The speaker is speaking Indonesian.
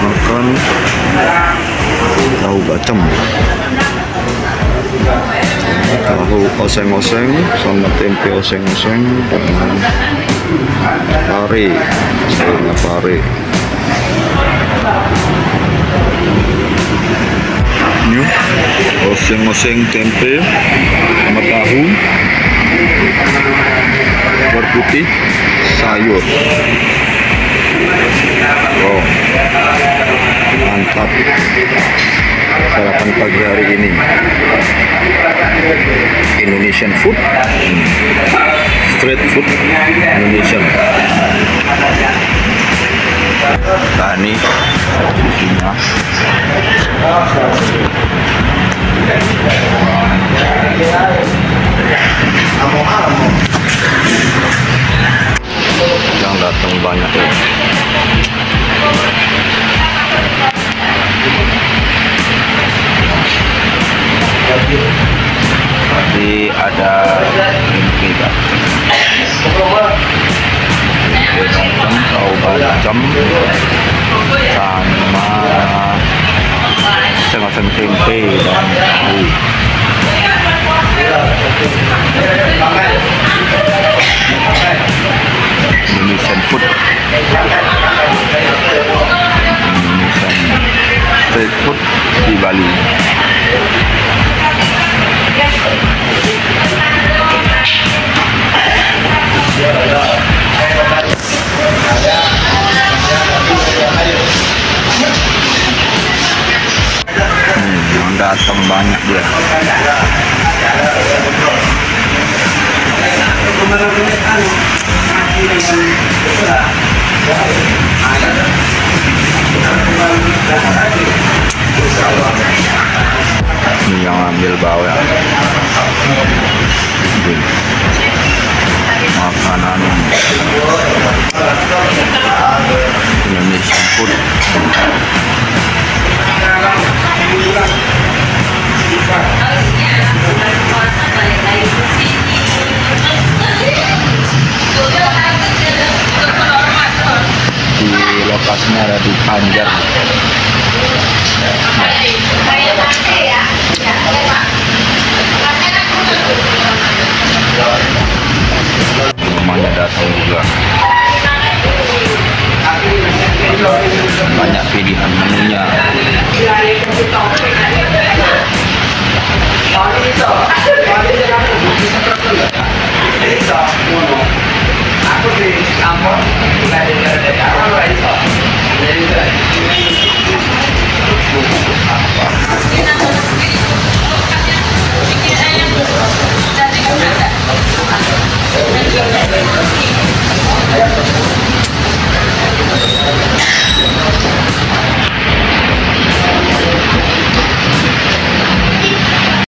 makan tahu bacem, tahu oseng-oseng sama tempe oseng-oseng dengan pare, sayurnya pare. Ini oseng-oseng tempe sama tahu, bawang putih, sayur. Wow, mantap sarapan pagi hari ini. Indonesian food, street food Indonesian. Nah ini isinya. Yang datang banyak ya. Tadi ada mimpi Pak, tahu bacem sama oseng-oseng tempe dan tahu. Indonesian food, Indonesian street food di Bali. Yang datang banyak dia. Ini yang ambil bawa ya. Makanan Indonesian food. Di lokasinya ada di Panjar. Rumahnya datang juga. Banyak pilihan menunya. Aku di kampung